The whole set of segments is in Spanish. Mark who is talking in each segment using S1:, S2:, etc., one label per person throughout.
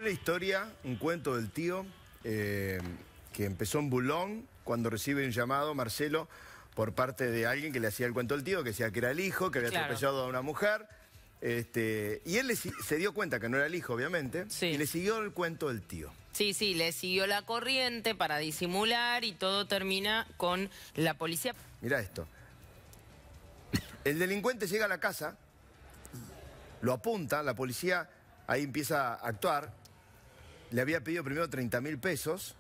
S1: La historia, un cuento del tío que empezó en Boulogne cuando recibe un llamado, Marcelo, por parte de alguien que le hacía el cuento del tío, que decía que era el hijo, que había atropellado a una mujer. Y él se dio cuenta que no era el hijo, obviamente, y le siguió el cuento del tío.
S2: Sí, le siguió la corriente para disimular y todo termina con la policía.
S1: Mirá esto. El delincuente llega a la casa, lo apunta, la policía ahí empieza a actuar. Le había pedido primero 30.000 pesos,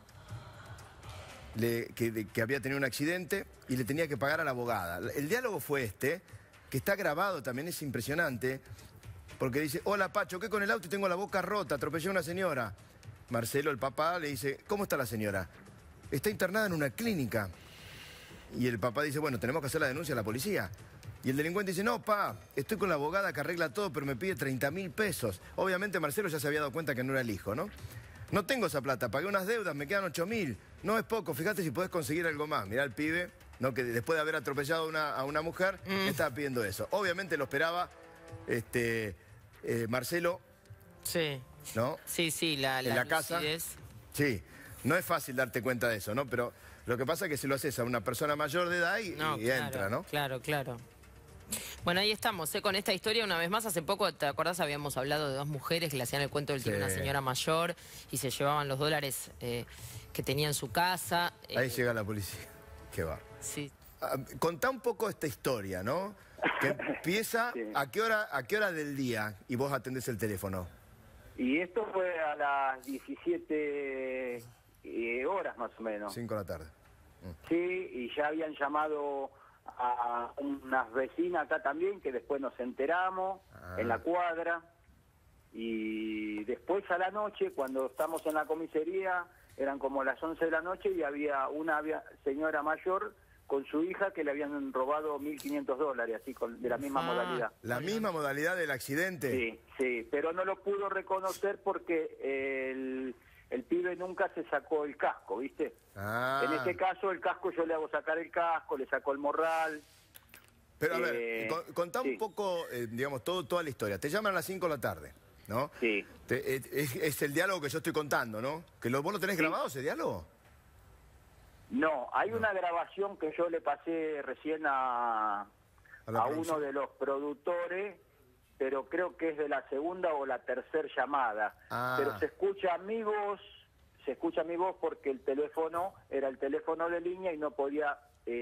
S1: que había tenido un accidente y le tenía que pagar a la abogada. El diálogo fue este, que está grabado también, es impresionante, porque dice: hola Pacho, ¿qué con el auto? Tengo la boca rota, atropellé a una señora. Marcelo, el papá, le dice: ¿cómo está la señora? Está internada en una clínica. Y el papá dice: bueno, tenemos que hacer la denuncia a la policía. Y el delincuente dice: no, pa, estoy con la abogada que arregla todo, pero me pide 30.000 pesos. Obviamente Marcelo ya se había dado cuenta que no era el hijo, ¿no? No tengo esa plata, pagué unas deudas, me quedan 8.000. No es poco, fíjate si podés conseguir algo más. Mirá el pibe, ¿no? Que después de haber atropellado a una mujer, estaba pidiendo eso. Obviamente lo esperaba Marcelo.
S2: Sí.
S1: ¿No?
S2: Sí,
S1: en la casa. Sí, no es fácil darte cuenta de eso, ¿no? Pero lo que pasa es que si lo haces a una persona mayor de edad y entra, ¿no?
S2: Claro. Bueno, ahí estamos, con esta historia una vez más. Hace poco, ¿te acordás? Habíamos hablado de dos mujeres que le hacían el cuento del tío a una señora mayor y se llevaban los dólares que tenía en su casa.
S1: Ahí llega la policía. Qué va.
S2: Sí.
S1: Contá un poco esta historia, ¿no? Que empieza, ¿a qué hora del día? Y vos atendés el teléfono.
S3: Y esto fue a las 17 horas más o menos.
S1: 5 de la tarde.
S3: Sí, y ya habían llamado a unas vecinas acá también, que después nos enteramos, en la cuadra. Y después a la noche, cuando estamos en la comisaría, eran como las 11 de la noche y había una señora mayor con su hija que le habían robado $1.500, así de la misma modalidad. ¿La
S1: misma modalidad del accidente?
S3: Sí, pero no lo pudo reconocer porque el pibe nunca se sacó el casco, ¿viste? En este caso el casco yo le hago sacar el casco, le saco el morral.
S1: Pero a ver, contá un poco, digamos, toda la historia. Te llaman a las 5 de la tarde, ¿no?
S3: Sí.
S1: Es el diálogo que yo estoy contando, ¿no? ¿Vos lo tenés grabado ese diálogo?
S3: No, hay una grabación que yo le pasé recién a uno de los productores, pero creo que es de la segunda o la tercera llamada. Pero se escucha mi voz porque el teléfono era el teléfono de línea y no podía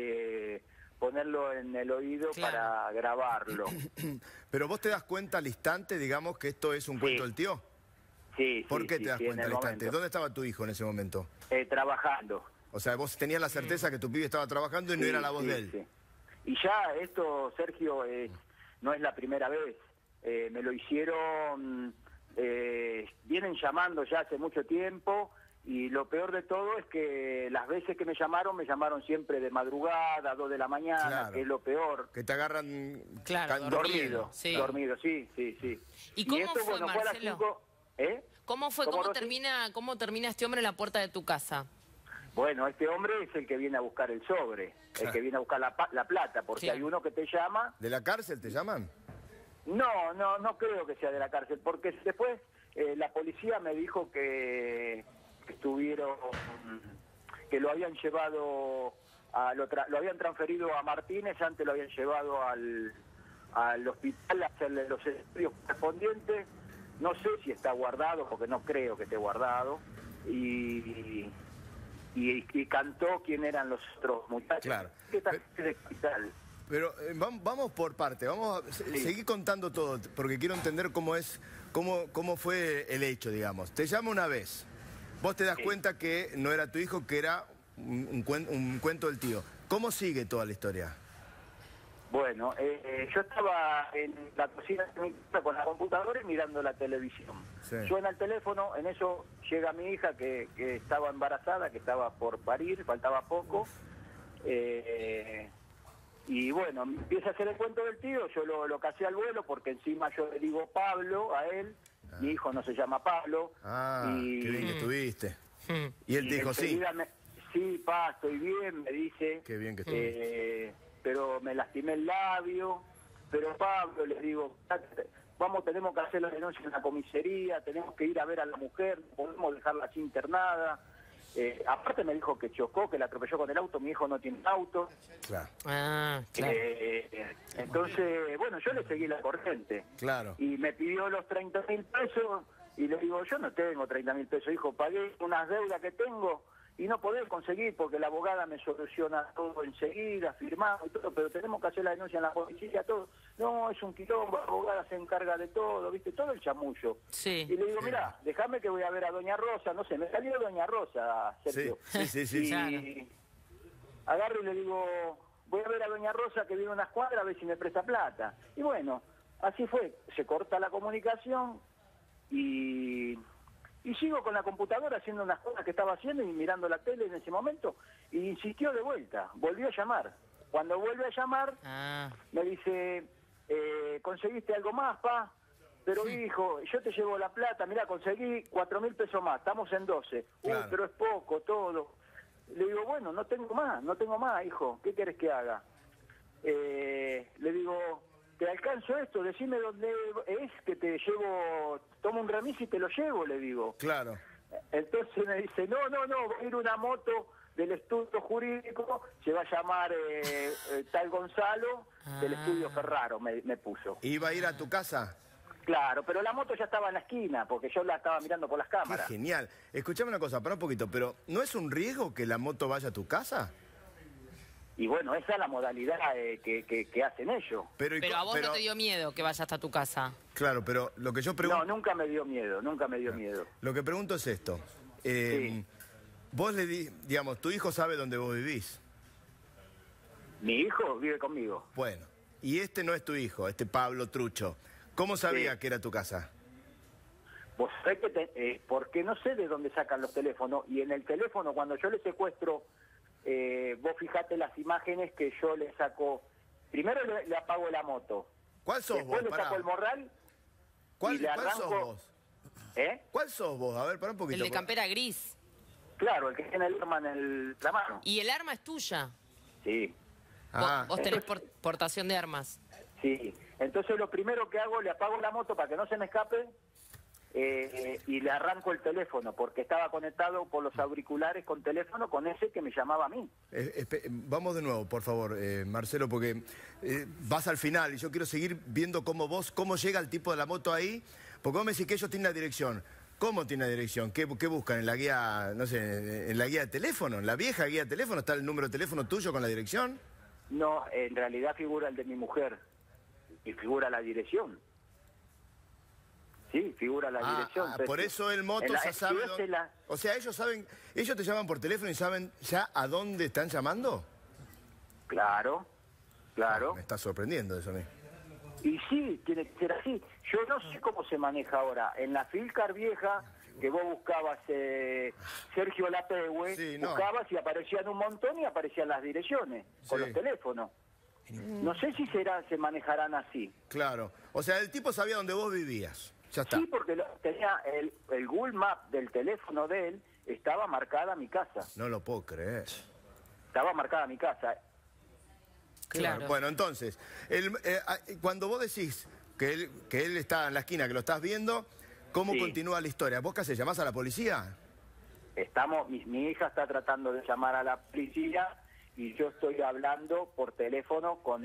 S3: ponerlo en el oído para grabarlo.
S1: Pero vos te das cuenta al instante, digamos, que esto es un cuento del tío.
S3: Sí.
S1: ¿Por qué te das cuenta al instante? ¿Dónde estaba tu hijo en ese momento?
S3: Trabajando.
S1: O sea, vos tenías la certeza que tu pibe estaba trabajando y no era la voz de él.
S3: Sí. Y ya esto, Sergio, no es la primera vez. Me lo hicieron, vienen llamando ya hace mucho tiempo, y lo peor de todo es que las veces que me llamaron siempre de madrugada, 2 de la mañana, que es lo peor.
S1: Que te agarran
S3: dormido. Dormido, sí.
S2: ¿Y cómo
S3: esto,
S2: fue,
S3: fue a las 5,
S2: ¿Cómo fue? ¿Cómo termina este hombre en la puerta de tu casa?
S3: Bueno, este hombre es el que viene a buscar el sobre, el que viene a buscar la plata, porque hay uno que te llama...
S1: ¿De la cárcel te llaman?
S3: No creo que sea de la cárcel, porque después la policía me dijo que estuvieron, que lo habían llevado, lo habían transferido a Martínez, antes lo habían llevado al hospital a hacerle los estudios correspondientes. No sé si está guardado, porque no creo que esté guardado, y cantó quién eran los otros muchachos.
S1: Claro.
S3: Pero
S1: vamos por parte, vamos a seguir contando todo, porque quiero entender cómo fue el hecho, digamos. Te llama una vez, vos te das cuenta que no era tu hijo, que era un cuento del tío. ¿Cómo sigue toda la historia?
S3: Bueno, yo estaba en la cocina de mi casa con la computadora y mirando la televisión. Suena el teléfono, en eso llega mi hija que estaba embarazada, que estaba por parir, faltaba poco. Y bueno, empieza a hacer el cuento del tío, yo lo casé al vuelo porque encima yo le digo Pablo a él, mi hijo no se llama Pablo.
S1: Qué bien que estuviste. Y él dijo sí.
S3: Sí, pa, estoy bien, me dice.
S1: Qué bien que estuviste.
S3: Pero me lastimé el labio. Pero Pablo, les digo, tenemos que hacer la denuncia en la comisaría, tenemos que ir a ver a la mujer, no podemos dejarla así internada. Aparte me dijo que chocó, que la atropelló con el auto, mi hijo no tiene auto.
S1: Claro.
S2: Ah, claro.
S3: Entonces, bueno, yo le seguí la corriente.
S1: Claro.
S3: Y me pidió los 30.000 pesos y le digo, yo no tengo 30.000 pesos, hijo, pagué unas deudas que tengo y no podés conseguir porque la abogada me soluciona todo enseguida, firmado y todo, pero tenemos que hacer la denuncia en la policía, todo. No, es un quilombo, la abogada se encarga de todo, ¿viste? Todo el chamullo.
S2: Sí.
S3: Y le digo, mirá, déjame que voy a ver a Doña Rosa, no sé, me salió Doña Rosa, Sergio.
S1: Sí.
S3: Y
S2: Claro.
S3: agarro y le digo, voy a ver a Doña Rosa que vive a unas cuadras a ver si me presta plata. Y bueno, así fue, se corta la comunicación y sigo con la computadora haciendo unas cosas que estaba haciendo y mirando la tele en ese momento, y insistió de vuelta, volvió a llamar. Cuando vuelve a llamar, me dice, ¿conseguiste algo más, pa? Pero hijo, yo te llevo la plata, mira, conseguí 4.000 pesos más, estamos en 12.
S1: Claro.
S3: Pero es poco, todo. Le digo, bueno, no tengo más, hijo, ¿qué querés que haga? Le digo, te alcanzo esto, decime dónde es, que te llevo, tomo un remis y te lo llevo, le digo.
S1: Claro.
S3: Entonces me dice, no, va a ir una moto del estudio jurídico, se va a llamar tal Gonzalo, del estudio Ferraro, me puso.
S1: ¿Iba a ir a tu casa?
S3: Claro, pero la moto ya estaba en la esquina, porque yo la estaba mirando por las
S1: Qué
S3: cámaras.
S1: genial. Escuchame una cosa, para un poquito, pero ¿no es un riesgo que la moto vaya a tu casa?
S3: Y bueno, esa es la modalidad que hacen ellos.
S2: Pero a vos no te dio miedo que vaya hasta tu casa.
S1: Claro, pero lo que yo pregunto...
S3: No, nunca me dio miedo, miedo.
S1: Lo que pregunto es esto.
S3: Sí.
S1: Vos digamos, tu hijo sabe dónde vos vivís.
S3: Mi hijo vive conmigo.
S1: Bueno, y este no es tu hijo, este Pablo Trucho. ¿Cómo sabía
S3: Sí.
S1: que era tu casa?
S3: Vos sabés que porque no sé de dónde sacan los teléfonos, y en el teléfono cuando yo le secuestro, vos fijate las imágenes que yo le saco. Primero le apago la moto.
S1: ¿Cuál sos
S3: Después
S1: vos?
S3: le saco el morral
S1: ¿Cuál
S3: y le
S1: sos
S3: arranco.
S1: vos?
S3: ¿Eh?
S1: ¿Cuál sos vos? A ver, para un
S2: El
S1: poquito.
S2: de campera gris.
S3: Claro, el que tiene el arma en la mano.
S2: Y el arma es tuya.
S3: Sí,
S1: Ah,
S2: Vos tenés portación de armas.
S3: sí. Entonces lo primero que hago, le apago la moto para que no se me escape y le arranco el teléfono, porque estaba conectado por los auriculares con teléfono con ese que me llamaba a mí.
S1: vamos de nuevo, por favor, Marcelo, porque vas al final y yo quiero seguir viendo cómo llega el tipo de la moto ahí, porque vos me decís que ellos tienen la dirección. ¿Cómo tiene la dirección? ¿Qué buscan? ¿En la guía, no sé, en la guía de teléfono? ¿En la vieja guía de teléfono está el número de teléfono tuyo con la dirección?
S3: No, en realidad figura el de mi mujer y figura la dirección. Sí, figura la dirección.
S1: Por eso el moto ya sabe dónde... O sea, ellos te llaman por teléfono y saben ya a dónde están llamando.
S3: Claro, claro.
S1: Me está sorprendiendo eso a mí.
S3: Y sí, tiene que ser así. Yo no sé cómo se maneja ahora. En la Filcar vieja, que vos buscabas Sergio Lapehue,
S1: Sí, no.
S3: buscabas y aparecían un montón y aparecían las direcciones con
S1: Sí.
S3: los teléfonos. No sé si se manejarán así.
S1: Claro. O sea, el tipo sabía dónde vos vivías. Ya está.
S3: Sí, porque tenía el Google Map del teléfono de él, estaba marcada mi casa.
S1: No lo puedo creer.
S3: Estaba marcada mi casa.
S2: Claro.
S1: Bueno, entonces, cuando vos decís que él está en la esquina, que lo estás viendo, ¿cómo
S3: Sí.
S1: continúa la historia? ¿Vos qué haces? ¿Llamás a la policía?
S3: Mi hija está tratando de llamar a la policía y yo estoy hablando por teléfono con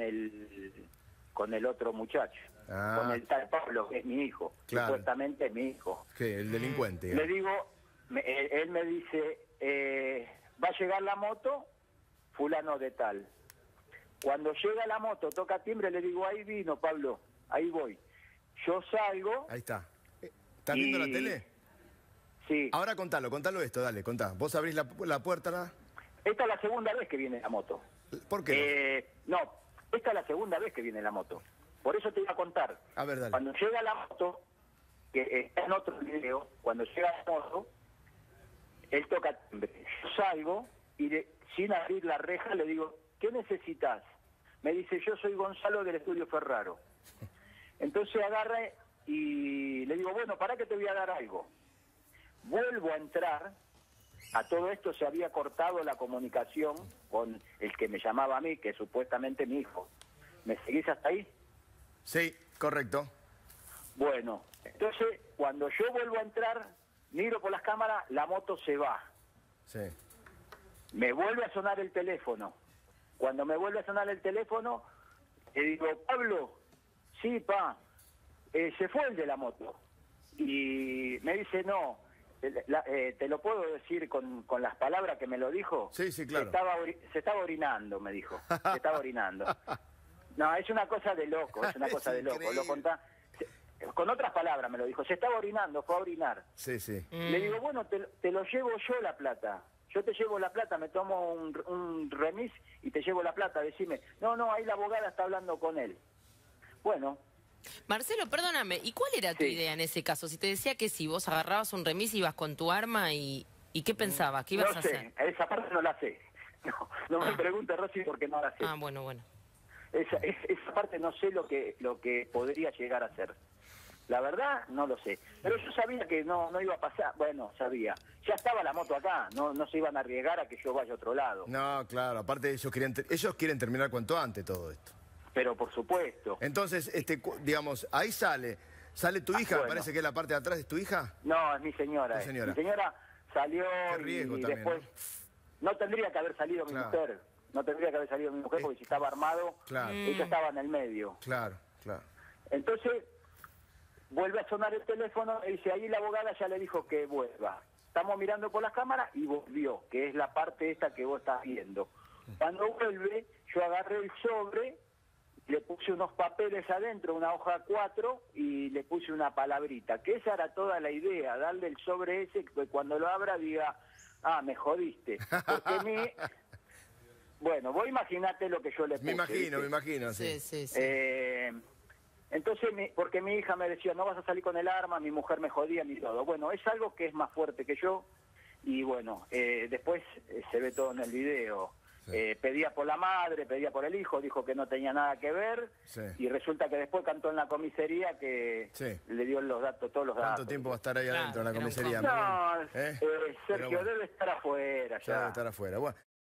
S3: el otro muchacho, con el tal Pablo, que es mi hijo,
S1: Claro.
S3: supuestamente es mi hijo.
S1: ¿Qué? El delincuente.
S3: Le digo, él me dice, va a llegar la moto, fulano de tal. Cuando llega la moto, toca timbre, le digo, ahí vino Pablo, ahí voy. Yo salgo.
S1: Ahí está. ¿Estás viendo la tele?
S3: Sí.
S1: Ahora contalo esto, dale, contá. Vos abrís la puerta, ¿no?
S3: Esta es la segunda vez que viene la moto.
S1: ¿Por qué?
S3: No, esta es la segunda vez que viene la moto. Por eso te iba a contar.
S1: A ver, dale.
S3: Cuando llega la moto, que está en otro video, cuando llega la moto, él toca timbre. Yo salgo y sin abrir la reja le digo, ¿qué necesitas? Me dice, yo soy Gonzalo del estudio Ferraro. Entonces agarra y le digo, bueno, ¿para qué te voy a dar algo? Vuelvo a entrar. A todo esto se había cortado la comunicación con el que me llamaba a mí, que es supuestamente mi hijo. ¿Me seguís hasta ahí?
S1: Sí, correcto.
S3: Bueno, entonces cuando yo vuelvo a entrar, miro por las cámaras, la moto se va.
S1: Sí.
S3: Me vuelve a sonar el teléfono. Cuando me vuelve a sonar el teléfono, le digo, Pablo, sí, pa, se fue el de la moto. Y me dice, no, te lo puedo decir con las palabras que me lo dijo.
S1: Sí, sí, claro.
S3: Se estaba orinando, me dijo. Se estaba orinando. No, es una cosa de loco, es una cosa de loco. Lo contá, con otras palabras me lo dijo. Se estaba orinando, fue a orinar.
S1: Sí, sí.
S3: Le digo, bueno, te lo llevo yo la plata. Yo te llevo la plata, me tomo un remis y te llevo la plata. Decime, no, ahí la abogada está hablando con él. Bueno.
S2: Marcelo, perdóname, ¿y cuál era tu idea en ese caso? Si te decía que si vos agarrabas un remis, ibas con tu arma y ¿qué pensabas? ¿Qué ibas a hacer?
S3: Esa parte no la sé. No me preguntes, Rosy, porque no la sé.
S2: Ah, bueno.
S3: Esa parte no sé lo que podría llegar a ser. La verdad, no lo sé. Pero yo sabía que no iba a pasar. Bueno, sabía. Ya estaba la moto acá. No se iban a arriesgar a que yo vaya a otro lado.
S1: No, claro. Aparte, ellos quieren terminar cuanto antes todo esto.
S3: Pero por supuesto.
S1: Entonces, digamos, ahí sale tu hija,
S3: bueno.
S1: me parece que es la parte de atrás, ¿es tu hija?
S3: No, es mi señora.
S1: Tu señora.
S3: Mi señora salió
S1: Qué riesgo
S3: y
S1: también,
S3: después... No tendría que haber salido mi mujer. No tendría que haber salido mi mujer porque si estaba armado,
S1: claro.
S3: Ella estaba en el medio.
S1: Claro.
S3: Entonces, vuelve a sonar el teléfono y dice, ahí la abogada ya le dijo que vuelva. Estamos mirando por las cámaras y volvió, que es la parte esta que vos estás viendo. Cuando vuelve, yo agarré el sobre, le puse unos papeles adentro, una hoja 4, y le puse una palabrita, que esa era toda la idea, darle el sobre ese, que cuando lo abra diga, me jodiste. Porque bueno, vos imaginate lo que yo le puse.
S1: Me imagino, sí.
S2: Sí.
S3: Entonces, porque mi hija me decía, no vas a salir con el arma, mi mujer me jodía ni todo. Bueno, es algo que es más fuerte que yo, y bueno, después se ve todo en el video. Sí. Pedía por la madre, pedía por el hijo, dijo que no tenía nada que ver,
S1: sí.
S3: Y resulta que después cantó en la comisaría que le dio los datos, todos los datos.
S1: ¿Cuánto tiempo va a estar ahí adentro en la comisaría?
S3: No, Sergio, debe estar afuera ya.
S1: Debe estar afuera. Bueno.